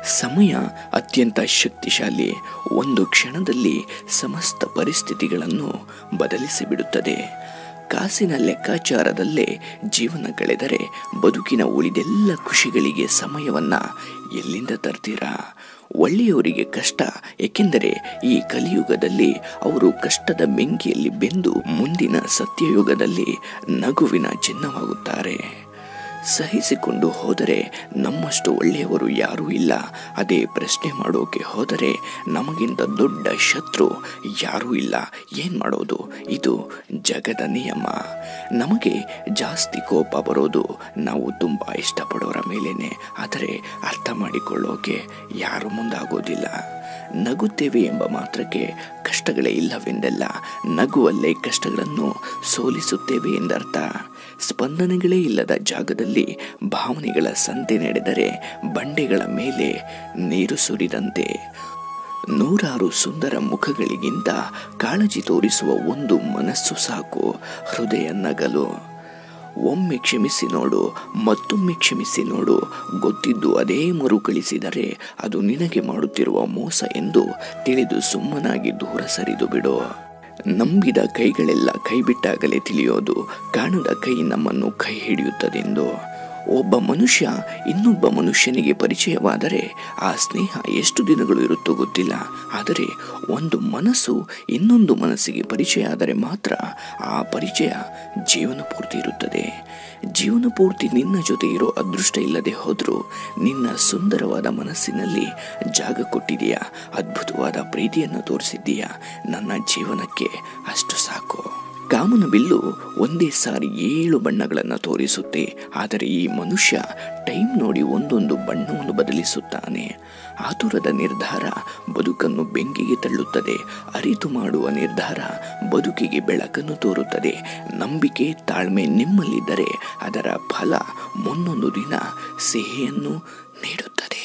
ಸಮಯ ಅತ್ಯಂತ ಶಕ್ತಿಶಾಲಿ. ಒಂದು ಕ್ಷಣದಲ್ಲಿ ಸಮಸ್ತ ಪರಿಸ್ಥಿತಿಗಳನ್ನು ಬದಲಿಸಿಬಿಡುತ್ತದೆ. ಕಾಸಿನ ಲೆಕ್ಕಾಚಾರದಲ್ಲೇ ಜೀವನ ಕಳೆದರೆ ಬದುಕಿನ ಉಳಿದೆಲ್ಲ ಖುಷಿಗಳಿಗೆ ಸಮಯವನ್ನು ಎಲ್ಲಿಂದ ತರ್ತೀರಾ? ಒಳ್ಳೆಯವರಿಗೆ ಕಷ್ಟ, ಏಕೆಂದರೆ ಈ ಕಲಿಯುಗದಲ್ಲಿ ಅವರು ಕಷ್ಟದ ಬೆಂಕಿಯಲ್ಲಿ ಬೆಂದು ಮುಂದಿನ ಸತ್ಯಯುಗದಲ್ಲಿ ನಗುವಿನ ಚಿನ್ನವಾಗುತ್ತಾರೆ. ಸಹಿಸಿಕೊಂಡು ಹೋದರೆ ನಮ್ಮಷ್ಟು ಒಳ್ಳೆಯವರು ಯಾರೂ ಇಲ್ಲ. ಅದೇ ಪ್ರಶ್ನೆ ಮಾಡೋಕೆ ಹೋದರೆ ನಮಗಿಂತ ದೊಡ್ಡ ಶತ್ರು ಯಾರೂ ಇಲ್ಲ. ಏನು ಮಾಡೋದು? ಇದು ಜಗದ ನಿಯಮ. ನಮಗೆ ಜಾಸ್ತಿ ಕೋಪ ಬರೋದು ನಾವು ತುಂಬ ಇಷ್ಟಪಡೋರ ಮೇಲೇನೆ. ಆದರೆ ಅರ್ಥ ಮಾಡಿಕೊಳ್ಳೋಕೆ ಯಾರು ಮುಂದಾಗೋದಿಲ್ಲ. ನಗುತ್ತೇವೆ ಎಂಬ ಮಾತ್ರಕ್ಕೆ ಕಷ್ಟಗಳೇ ಇಲ್ಲವೆಂದಲ್ಲ. ನಗುವಲ್ಲೇ ಕಷ್ಟಗಳನ್ನು ಸೋಲಿಸುತ್ತೇವೆ ಎಂದರ್ಥ. ಸ್ಪಂದನೆಗಳೇ ಇಲ್ಲದ ಜಾಗದಲ್ಲಿ ಭಾವನೆಗಳ ಸಂತೆ ನಡೆದರೆ ಬಂಡೆಗಳ ಮೇಲೆ ನೀರು ಸುರಿದಂತೆ. ನೂರಾರು ಸುಂದರ ಮುಖಗಳಿಗಿಂತ ಕಾಳಜಿ ತೋರಿಸುವ ಒಂದು ಮನಸ್ಸು ಸಾಕು. ಹೃದಯ ನಗಲು. ಒಮ್ಮೆ ಕ್ಷಮಿಸಿ ನೋಡು, ಮತ್ತೊಮ್ಮೆ ಕ್ಷಮಿಸಿ ನೋಡು. ಗೊತ್ತಿದ್ದು ಅದೇ ಮರುಕಳಿಸಿದರೆ ಅದು ನಿನಗೆ ಮಾಡುತ್ತಿರುವ ಮೋಸ ಎಂದು ತಿಳಿದು ಸುಮ್ಮನಾಗಿ ದೂರ ಸರಿದು ಬಿಡು. ನಂಬಿದ ಕೈಗಳೆಲ್ಲ ಕೈ ಬಿಟ್ಟಾಗಲೇ ತಿಳಿಯೋದು ಕಾಣದ ಕೈ ನಮ್ಮನ್ನು ಕೈ ಹಿಡಿಯುತ್ತದೆಂದು. ಒಬ್ಬ ಮನುಷ್ಯ ಇನ್ನೊಬ್ಬ ಮನುಷ್ಯನಿಗೆ ಪರಿಚಯವಾದರೆ ಆ ಸ್ನೇಹ ಎಷ್ಟು ದಿನಗಳು ಇರುತ್ತೋ ಗೊತ್ತಿಲ್ಲ. ಆದರೆ ಒಂದು ಮನಸ್ಸು ಇನ್ನೊಂದು ಮನಸ್ಸಿಗೆ ಪರಿಚಯ ಆದರೆ ಮಾತ್ರ ಆ ಪರಿಚಯ ಜೀವನ ಪೂರ್ತಿ ಇರುತ್ತದೆ. ಜೀವನ ಪೂರ್ತಿ ನಿನ್ನ ಜೊತೆ ಇರೋ ಅದೃಷ್ಟ ಇಲ್ಲದೆ ಹೋದರೂ ನಿನ್ನ ಸುಂದರವಾದ ಮನಸ್ಸಿನಲ್ಲಿ ಜಾಗ ಕೊಟ್ಟಿದೆಯಾ, ಅದ್ಭುತವಾದ ಪ್ರೀತಿಯನ್ನು ತೋರಿಸಿದ್ದೀಯಾ. ನನ್ನ ಜೀವನಕ್ಕೆ ಅಷ್ಟು ಸಾಕು. ಕಾಮನ ಬಿಲ್ಲು ಒಂದೇ ಸಾರಿ 7 ಬಣ್ಣಗಳನ್ನು ತೋರಿಸುತ್ತೆ. ಆದರೆ ಈ ಮನುಷ್ಯ ಟೈಮ್ ನೋಡಿ ಒಂದೊಂದು ಬಣ್ಣವನ್ನು ಬದಲಿಸುತ್ತಾನೆ. ಆತುರದ ನಿರ್ಧಾರ ಬದುಕನ್ನು ಬೆಂಕಿಗೆ ತಳ್ಳುತ್ತದೆ. ಅರಿತು ಮಾಡುವ ನಿರ್ಧಾರ ಬದುಕಿಗೆ ಬೆಳಕನ್ನು ತೋರುತ್ತದೆ. ನಂಬಿಕೆ, ತಾಳ್ಮೆ ನಿಮ್ಮಲ್ಲಿದ್ದರೆ ಅದರ ಫಲ ಮುಂದೊಂದು ದಿನ ಸಿಹಿಯನ್ನು ನೀಡುತ್ತದೆ.